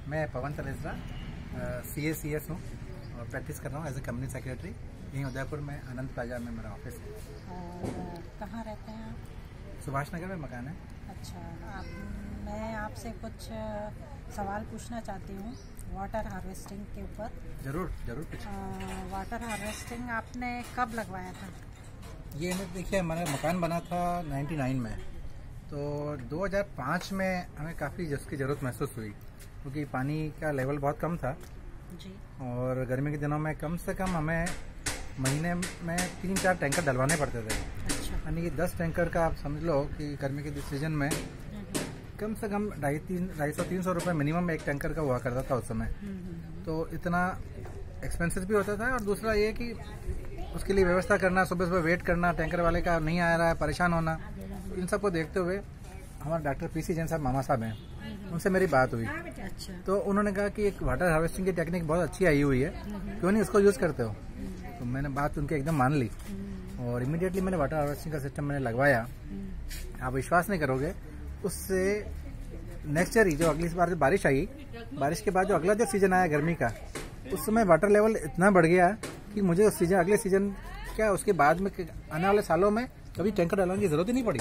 मैं पवन तले CACS हूँ और प्रैक्टिस कर रहा हूँ एज ए कंपनी सेक्रेटरी। यहीं उदयपुर में आनंद प्लाजा में मेरा ऑफिस है। और कहाँ रहते हैं आप? सुभाष नगर में मकान है। अच्छा, मैं आपसे कुछ सवाल पूछना चाहती हूँ वाटर हार्वेस्टिंग के ऊपर। जरूर जरूर कुछ। वाटर हार्वेस्टिंग आपने कब लगवाया था? ये देखिए, हमारा मकान बना था 99 में, तो 2005 में हमें काफ़ी इसकी ज़रूरत महसूस हुई क्योंकि पानी का लेवल बहुत कम था जी। और गर्मी के दिनों में कम से कम हमें महीने में 3-4 टैंकर डलवाने पड़ते थे। अच्छा। यानी कि 10 टैंकर का आप समझ लो कि गर्मी के सीजन में कम से कम 250-300 रुपये मिनिमम एक टैंकर का हुआ करता था उस समय। तो इतना एक्सपेंसिव भी होता था और दूसरा ये कि उसके लिए व्यवस्था करना, सुबह सुबह वेट करना, टैंकर वाले का नहीं आ रहा है, परेशान होना, इन सबको देखते हुए हमारे डॉक्टर PC जैन साहब मामा साहब हैं, उनसे मेरी बात हुई। अच्छा। तो उन्होंने कहा कि एक वाटर हार्वेस्टिंग की टेक्निक बहुत अच्छी आई हुई है, क्यों नहीं उसको यूज़ करते हो। तो मैंने बात उनकी एकदम मान ली और इमीडिएटली मैंने वाटर हार्वेस्टिंग का सिस्टम मैंने लगवाया। आप विश्वास नहीं करोगे, उससे नेक्स्ट ईयर जो अगली बार बारिश आई, बारिश के बाद जो अगला जो सीजन आया गर्मी का, उस समय वाटर लेवल इतना बढ़ गया कि मुझे उस सीजन, अगले सीजन क्या उसके बाद में आने वाले सालों में कभी टैंकर डालने की जरूरत ही नहीं पड़ी।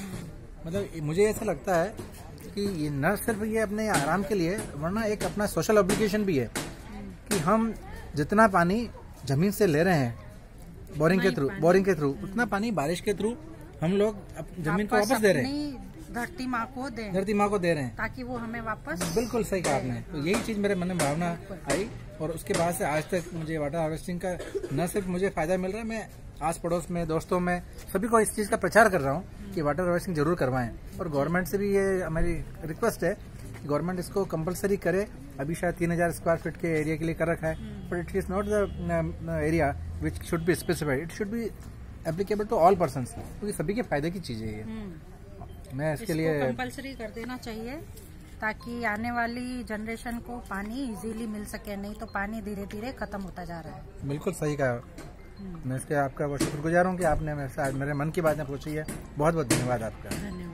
मतलब मुझे ऐसा लगता है कि ये न सिर्फ ये अपने आराम के लिए, वरना एक अपना सोशल ऑब्लिगेशन भी है कि हम जितना पानी जमीन से ले रहे हैं बोरिंग के थ्रू उतना पानी बारिश के थ्रू हम लोग जमीन को वापस दे रहे हैं, धरती माँ को दे रहे हैं ताकि वो हमें वापस। बिल्कुल सही कहा आपने। तो यही चीज मेरे मन में भावना आई और उसके बाद से आज तक मुझे वाटर हार्वेस्टिंग का न सिर्फ मुझे फायदा मिल रहा है, मैं आस पड़ोस में, दोस्तों में, सभी को इस चीज का प्रचार कर रहा हूँ कि वाटर हार्वेस्टिंग जरूर करवाएं। और गवर्नमेंट से भी ये हमारी रिक्वेस्ट है कि गवर्नमेंट इसको कंपलसरी करे। अभी शायद 3000 स्क्वायर फीट के एरिया के लिए कर रखा है, but it is not the area which should be specified, it should be applicable to all persons, क्योंकि सभी के फायदे की चीजें ये। मैं इसके लिए कंपलसरी कर देना चाहिए ताकि आने वाली जनरेशन को पानी इजीली मिल सके, नहीं तो पानी धीरे धीरे खत्म होता जा रहा है। बिल्कुल सही कहा। मैं इसके आपका शुक्रगुजार हूँ कि आपने मेरे मन की बातें पूछी है। बहुत बहुत धन्यवाद आपका। धन्यवाद।